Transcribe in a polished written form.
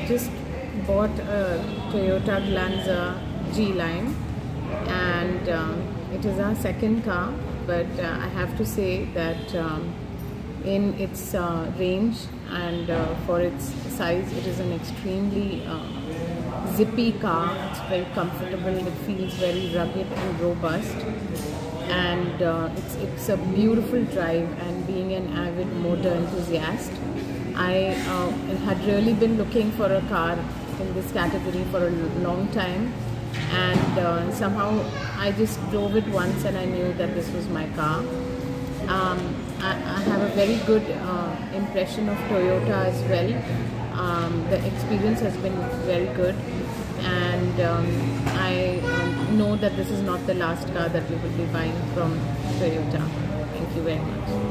just bought a Toyota Glanza G-Line, and it is our second car, but I have to say that in its range and for its size, it is an extremely zippy car. It's very comfortable, it feels very rugged and robust, and it's a beautiful drive. And being an avid motor enthusiast, I had really been looking for a car in this category for a long time, and somehow I just drove it once and I knew that this was my car. I have a very good impression of Toyota as well. The experience has been very good, and I know that this is not the last car that we will be buying from Toyota. Thank you very much.